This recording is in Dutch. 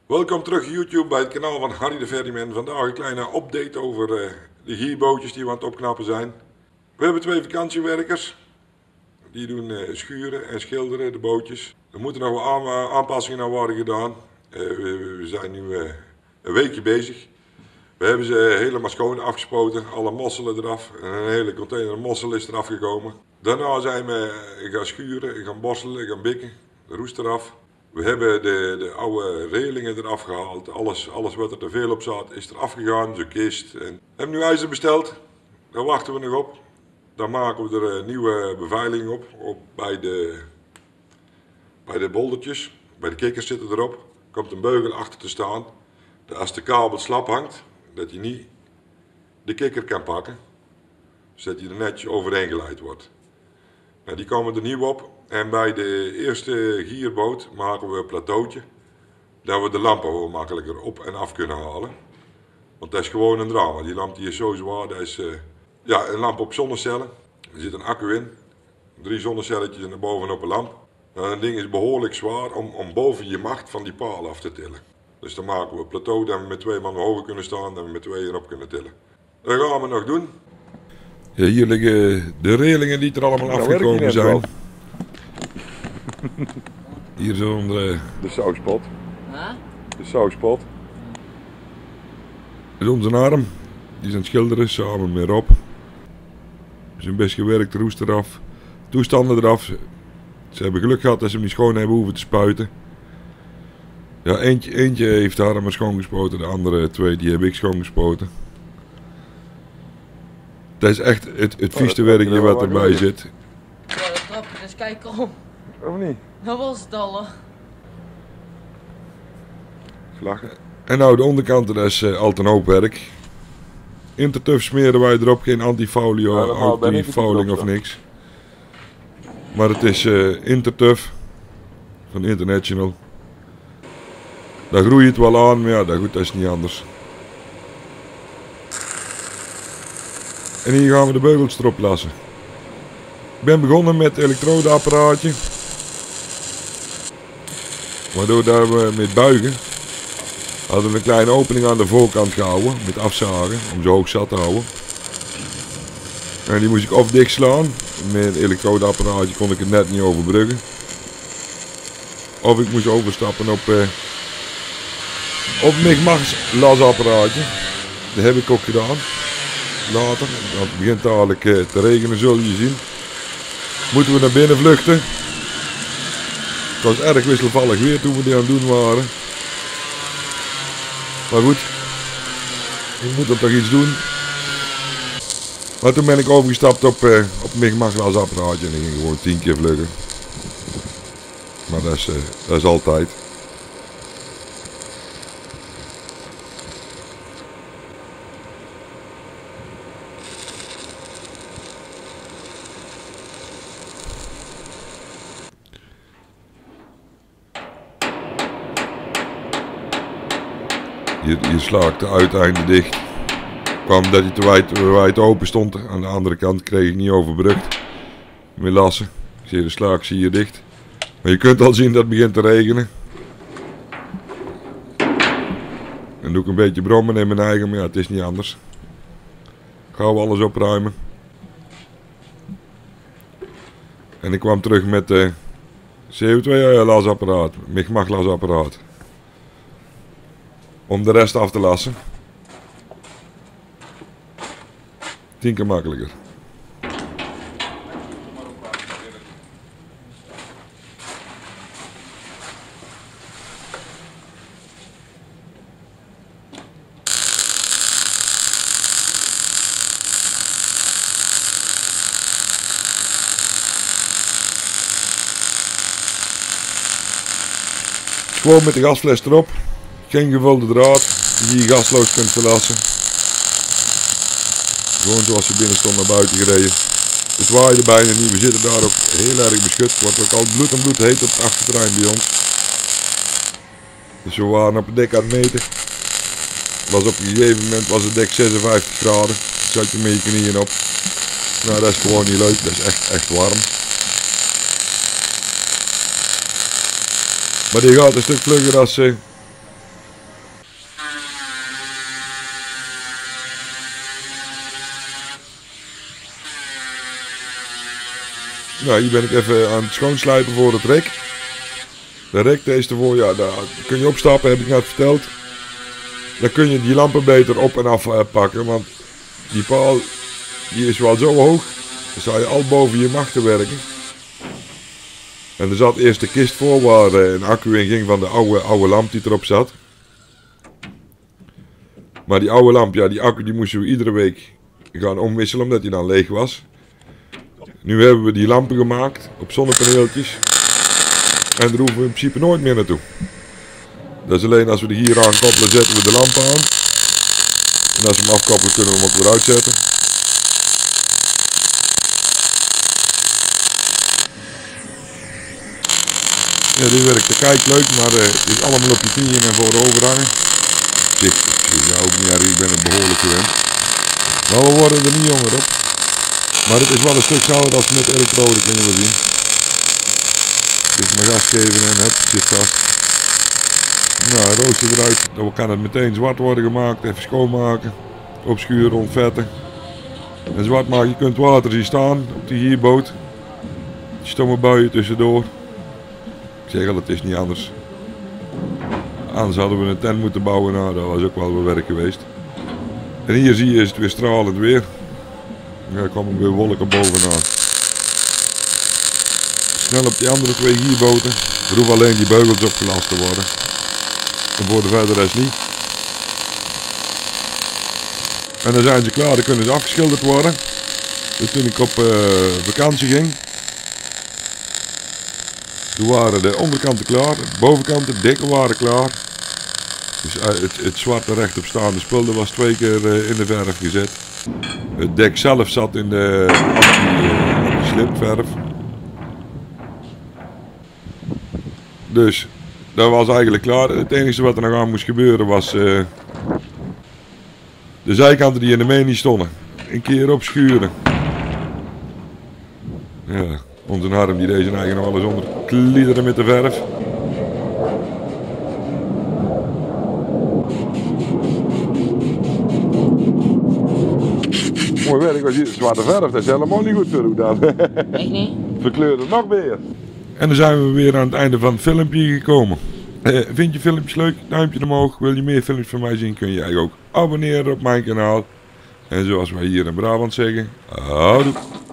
Welkom terug YouTube bij het kanaal van Harry de Ferryman. Vandaag een kleine update over de gierbootjes die we aan het opknappen zijn. We hebben 2 vakantiewerkers. Die doen schuren en schilderen de bootjes. Er moeten nog wel aanpassingen aan worden gedaan. We zijn nu een weekje bezig. We hebben ze helemaal schoon afgespoten. Alle mosselen eraf. En een hele container mossel is eraf gekomen. Daarna zijn we gaan schuren, gaan borstelen, gaan bikken. De roest eraf. We hebben de oude relingen eraf gehaald. Alles wat er te veel op zat is eraf gegaan. De kist. En we hebben nu ijzer besteld. Daar wachten we nog op. Dan maken we er een nieuwe beveiliging op bij de boldertjes. Bij de kikkers zitten erop. Er komt een beugel achter te staan. Als de kabel slap hangt, dat hij niet de kikker kan pakken. Dus dat hij er netjes overheen geleid wordt. Nou, die komen er nieuw op. En bij de eerste gierboot maken we een plateautje. Dat we de lampen wel makkelijker op en af kunnen halen. Want dat is gewoon een drama. Die lamp die is zo zwaar. Dat is een lamp op zonnecellen. Er zit een accu in. 3 zonnecelletjes en bovenop een lamp. Nou, dat ding is behoorlijk zwaar om boven je macht van die paal af te tillen. Dus dan maken we een plateau dat we met 2 man hoger kunnen staan. Dat we met 2 op kunnen tillen. Dat gaan we nog doen. Ja, hier liggen de relingen die er allemaal afgekomen zijn. Hier zo de sauspot. Huh? De sauspot. Dit is onze arm. Die is aan het schilderen samen met Rob. Ze zijn best gewerkt, de roest eraf. Toestanden eraf. Ze hebben geluk gehad dat ze hem niet schoon hebben hoeven te spuiten. Ja, eentje heeft de arm schoongespoten, de andere 2 die heb ik schoongespoten. Dat is echt het vieste werkje wat erbij zit. Ja, dat trapje, dus kijk om. Of niet? Dat was het al. Vlaggen. En nou, de onderkant, dat is altijd een hoop werk. Intertuf smeren wij erop, geen antifolio, antifouling of niks. Maar het is Intertuf van International. Daar groeit het wel aan, maar ja, dat is niet anders. En hier gaan we de beugels erop lassen. Ik ben begonnen met het elektrodeapparaatje. Waardoor daar we met buigen hadden we een kleine opening aan de voorkant gehouden met afzagen om ze hoog zat te houden. En die moest ik of dicht slaan. Met een elektrodeapparaatje kon ik het net niet overbruggen. Of ik moest overstappen op een Migmax lasapparaatje. Dat heb ik ook gedaan. Later, want het begint dadelijk te regenen, zul je zien. Moeten we naar binnen vluchten. Het was erg wisselvallig weer toen we die aan het doen waren. Maar goed, we moeten toch iets doen. Maar toen ben ik overgestapt op een Migmax lasapparaatje en ik ging gewoon 10 keer vluggen. Maar dat is altijd. Hier sla ik de uiteinden dicht. Kwam omdat hij te wijd open stond. Aan de andere kant kreeg ik niet overbrugd. Met lassen. Ik zie de slaak zie je dicht. Maar je kunt al zien dat het begint te regenen. En doe ik een beetje brommen in mijn eigen, maar ja, het is niet anders. Gaan we alles opruimen. En ik kwam terug met de CO2-lasapparaat. Migmax lasapparaat. Om de rest af te lassen. 10 keer makkelijker. Gewoon met de gasfles erop. Geen gevulde draad die je gasloos kunt verlassen. Gewoon zoals ze binnen stond naar buiten gereden. Het waaide bijna niet, we zitten daar ook heel erg beschut. Het wordt ook al bloed en bloed heet op het achterterrein bij ons. Dus we waren op het dek aan het meten. Op een gegeven moment was het dek 56 graden. Zat je met je knieën op. Nou, dat is gewoon niet leuk, dat is echt warm. Maar die gaat een stuk vlugger als Nou, hier ben ik even aan het schoonslijpen voor het rek. De rek is ervoor, ja, daar kun je opstappen, heb ik net verteld. Dan kun je die lampen beter op en af pakken, want die paal die is wel zo hoog. Dan sta je al boven je machten werken. En er zat eerst de kist voor waar een accu in ging van de oude lamp die erop zat. Maar die oude lamp, ja, die accu die moesten we iedere week gaan omwisselen omdat die dan leeg was. Nu hebben we die lampen gemaakt op zonnepaneeltjes. En daar hoeven we in principe nooit meer naartoe. Dat is alleen als we er hier aan koppelen, zetten we de lampen aan. En als we hem afkoppelen, kunnen we hem ook weer uitzetten. Ja, dit werkt de kijk leuk, maar het is allemaal op je knieën en voor de overhangen. Ik ja, ook niet erg, ik ben het behoorlijk gewend. Maar we worden er niet jonger op. Maar het is wel een stuk zout als met elektrode, kun je wel zien. Dus mijn gas geven en het zit vast. Nou, rooster eruit. Dan kan het meteen zwart worden gemaakt. Even schoonmaken. Opschuren, ontvetten. En zwart maken, je kunt water zien staan op die gierboot. Stomme buien tussendoor. Ik zeg al, het is niet anders. Anders hadden we een tent moeten bouwen. Nou, dat was ook wel wat werk geweest. En hier zie je is het weer stralend weer. Er komen weer wolken bovenaan. Snel op die andere twee gierboten. Er hoeven alleen die beugels opgelast te worden. En voor de verder rest niet. En dan zijn ze klaar, dan kunnen ze afgeschilderd worden. Dus toen ik op vakantie ging. Toen waren de onderkanten klaar, de bovenkanten, de dikke waren klaar. Dus het zwarte rechtopstaande spul dat was 2 keer in de verf gezet. Het dek zelf zat in de slipverf. Dus dat was eigenlijk klaar. Het enige wat er nog aan moest gebeuren was de zijkanten die in de mee niet stonden. Een keer opschuren. Ja, onze Harm die deed zijn eigen nog alles onder kliederen met de verf. Mooi werk, als je zwarte verf, dat is helemaal niet goed voor hoe dan. Echt niet? Verkleurt het nog meer. En dan zijn we weer aan het einde van het filmpje gekomen. Vind je filmpjes leuk? Duimpje omhoog. Wil je meer filmpjes van mij zien? Kun je eigenlijk ook abonneren op mijn kanaal. En zoals wij hier in Brabant zeggen, houdoe.